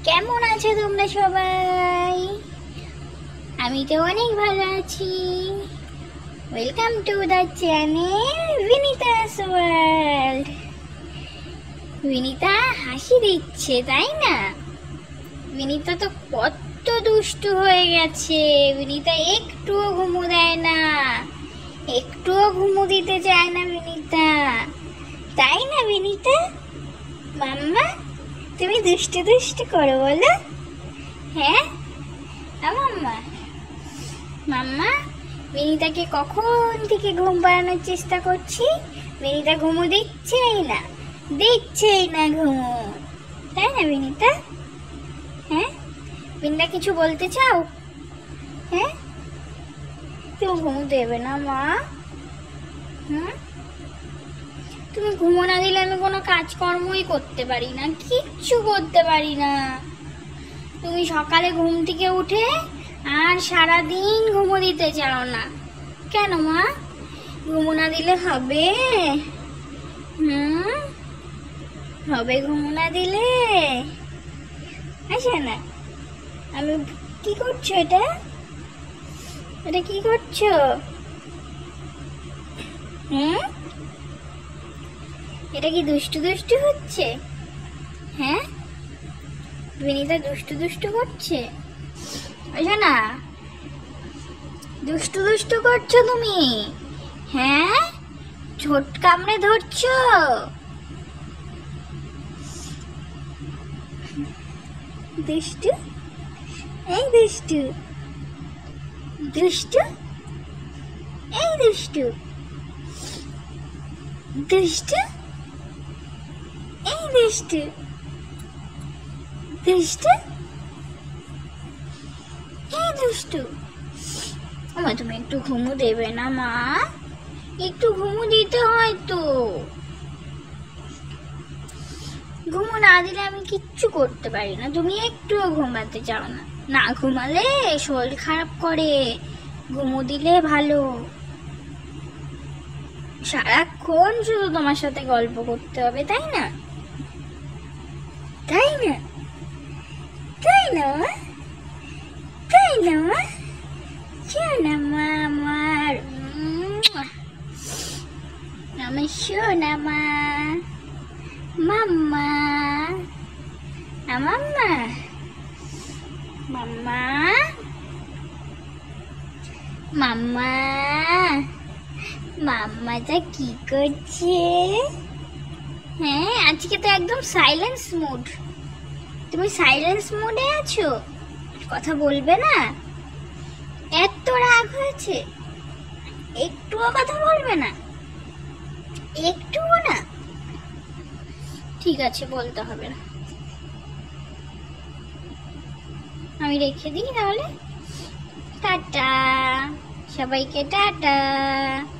কেমন আছো তোমরা সবাই? আমি তো অনেক ভালো আছি। Welcome to the channel Binita's world. Binita হাসি দিচ্ছে, তাই না? বিনিতা তো কত দুষ্টু হয়ে গেছে। বিনিতা একটুও ঘুমো দেয় না, একটুও ঘুমো দিতে চায় না বিনিতা, তাই না বিনিতা? মাম্মা, তুমি দুষ্টু দুষ্টু করো বলো। হ্যাঁ মাম্মা, মাম্মা বিনিতাকে কখন থেকে ঘুম পাড়ানোর চেষ্টা করছি, বিনিতা ঘুমো দিচ্ছেই না, দিচ্ছেই না ঘুমো, তাই না বিনিতা? হ্যাঁ বিনিতা কিছু বলতে চাও? হ্যাঁ তুমি ঘুমো দেবে না মা? তুমি ঘুমো না দিলে আমি কোনো কাজকর্মই করতে পারি না, কিচ্ছু করতে পারি না। তুমি সকালে ঘুম থেকে উঠে আর সারাদিন ঘুমো দিতে চাও না কেন মা? ঘুমো না দিলে হবে? হবে ঘুমো না দিলে? আসে না। আমি কি করছো? এটা এটা কি করছো? এটা কি দুষ্টু দুষ্টু হচ্ছে? হ্যাঁ বিনিতা দুষ্টু দুষ্টু করছে? বুঝো না, দুষ্টু দুষ্টু করছো তুমি। হ্যাঁ ছোট কামড়ে ধরছো। দুষ্টু, এই দুষ্টু, দুষ্টু, এই দুষ্টু, দুষ্টু, এই দুষ্টু, দুষ্টু, এই দুষ্টু। মা তুমি একটু ঘুমো দেবে না মা? একটু ঘুমো দিতে হয় তো। ঘুমো না দিলে আমি কিচ্ছু করতে পারি না। তুমি একটুও ঘুমাতে চাও না, না ঘুমালে শরীর খারাপ করে, ঘুমো দিলে ভালো। সারাক্ষণ শুধু তোমার সাথে গল্প করতে হবে, তাই না? তাই না? তাই না? তাই না? সোনা মা আমার, আমার সোনা মা, মাম্মা, মাম্মা, মাম্মা, মাম্মা, মাম্মাটা কি করছে? হ্যাঁ আজকে তো একদম সাইলেন্স মুড। তুমি সাইলেন্স মুডে আছো, কথা বলবে না? এত রাগ হয়েছে, একটুও কথা বলবে না? একটুও না? ঠিক আছে, বলতে হবে না, আমি রেখে দিই তাহলে। টাটা সবাইকে, টাটা।